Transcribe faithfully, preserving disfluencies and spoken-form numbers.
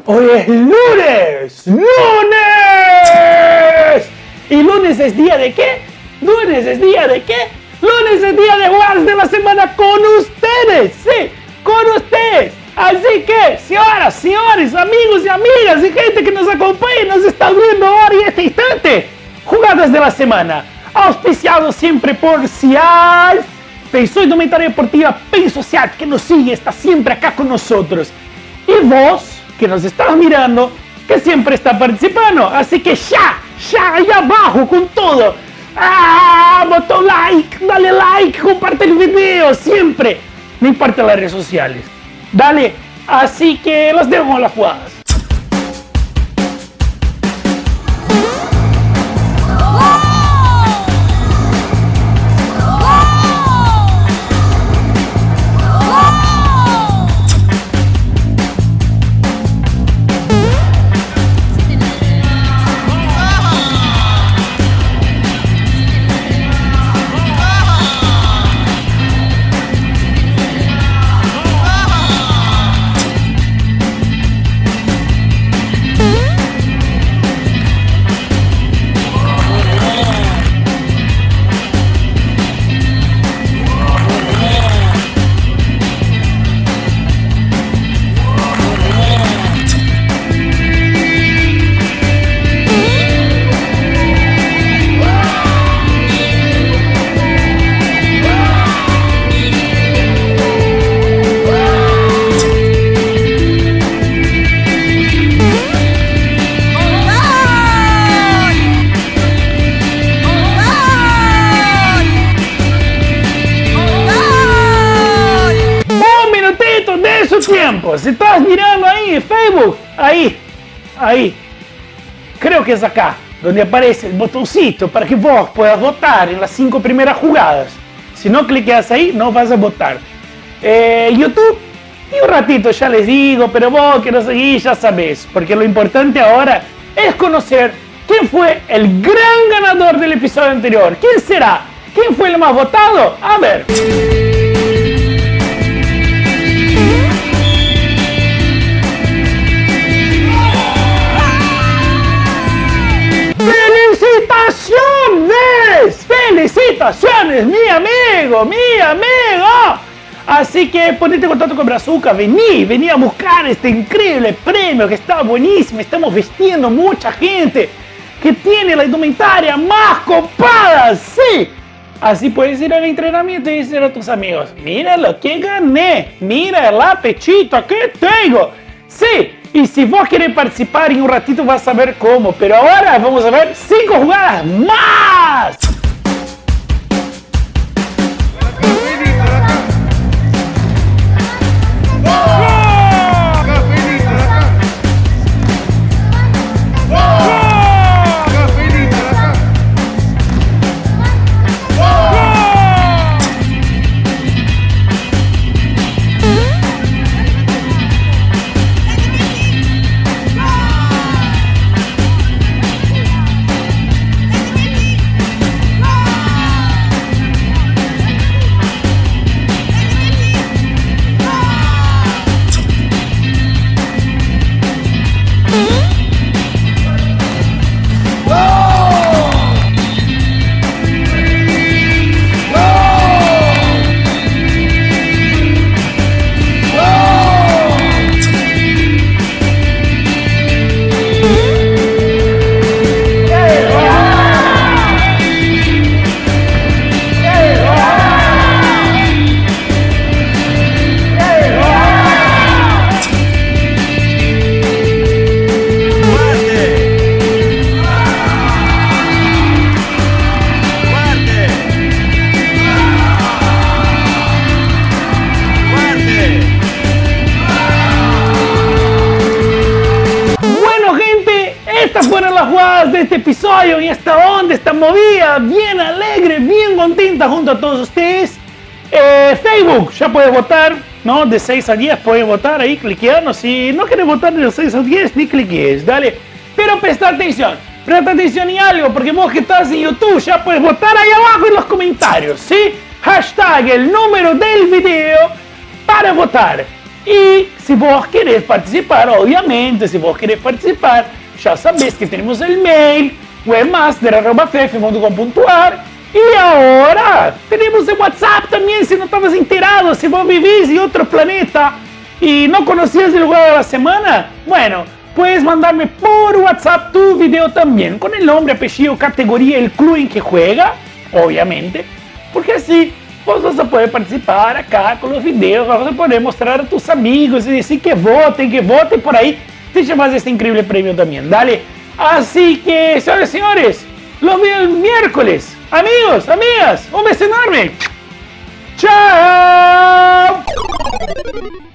Hoy es lunes, lunes. ¿Y lunes es día de qué? ¿Lunes es día de qué? Lunes es día de jugadas de la semana con ustedes, sí, con ustedes. Así que, señoras, señores, amigos y amigas y gente que nos acompaña y nos está viendo ahora en este instante, jugadas de la semana, auspiciado siempre por Cial, Pensó Indumentaria Deportiva, Penso Cial, que nos sigue, está siempre acá con nosotros. Y vos, que nos estás mirando, que siempre está participando. Así que ya, ya, allá abajo con todo. ¡Ah! Botón like, dale like, comparte el video, siempre. No importa las redes sociales. Dale. Así que los dejo con las jugadas. Tiempo. Si estás mirando ahí en Facebook, ahí, ahí, creo que es acá, donde aparece el botoncito para que vos puedas votar en las cinco primeras jugadas. Si no clicas ahí, no vas a votar. Eh, YouTube, y un ratito ya les digo, pero vos que no seguís ya sabés, porque lo importante ahora es conocer quién fue el gran ganador del episodio anterior. ¿Quién será? ¿Quién fue el más votado? A ver. ¡Felicitaciones! ¡Felicitaciones, mi amigo, mi amigo! Así que ponete en contacto con Brazuca, vení, vení a buscar este increíble premio que está buenísimo. Estamos vistiendo mucha gente que tiene la indumentaria más copada, sí. Así puedes ir al entrenamiento y decir a tus amigos, mira lo que gané, mira el apetito que tengo. Sí. Y si vos querés participar en un ratito vas a ver cómo. Pero ahora vamos a ver cinco jugadas más. Estas fueron las jugadas de este episodio y esta onda, esta movida, bien alegre, bien contenta junto a todos ustedes. Eh, Facebook, ya puedes votar, ¿no? De seis a diez puedes votar ahí, cliqueando. Si no quieres votar de seis a diez, ni cliques, dale. Pero presta atención, presta atención y algo, porque vos que estás en YouTube ya puedes votar ahí abajo en los comentarios, ¿sí? Hashtag el número del video para votar. Y si vos querés participar, obviamente, si vos querés participar, ya sabés que tenemos el mail webmaster arroba f f punto com punto a r y ahora tenemos el WhatsApp también, si no estabas enterado, si vos vivís en otro planeta y no conocías el juego de la semana, bueno, puedes mandarme por WhatsApp tu video también, con el nombre, apellido, categoría, el club en que juega, obviamente, porque así vos vas a poder participar acá con los videos, vas a poder mostrar a tus amigos y decir que voten, que voten por ahí, te llevas este increíble premio también, dale. Así que, señores y señores, los veo el miércoles. Amigos, amigas, un beso enorme. ¡Chao!